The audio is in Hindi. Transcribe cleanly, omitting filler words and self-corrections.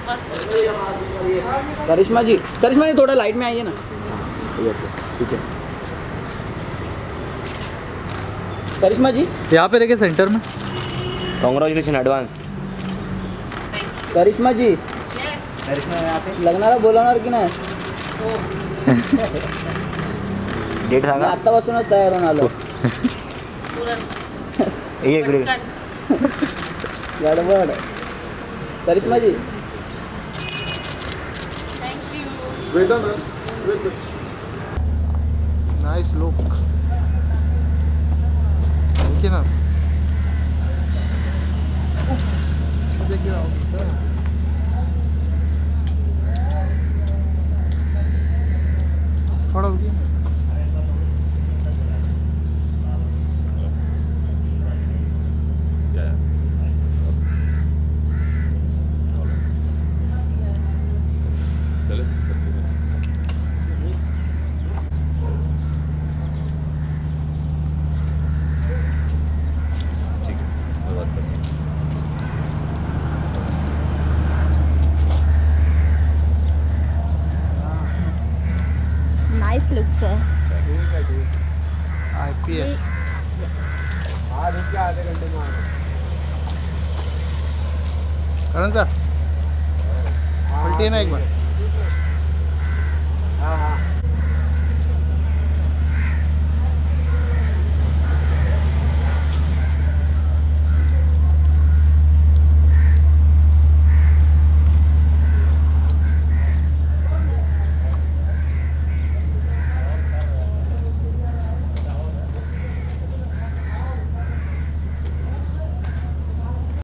करिश्मा जी थोड़ा लाइट में आइए ना। पीछे करिश्मा जी यहाँ पे रखे सेंटर में। Congratulation advance. करिश्मा जी करिश्मा यहाँ पे लग्नाला बोलावणार की नाही? डेट सांगा. आत्तापासूनच तयार होऊन आलो. एक मिनिट. गडबड. Karishma ji wait on wait. Nice look. Okay ना. check it out. थोड़ा रुकिए. Nice look sir. IPS आज इसके आधे घंटे में करण सर पलटिए ना एक बार. हाँ हाँ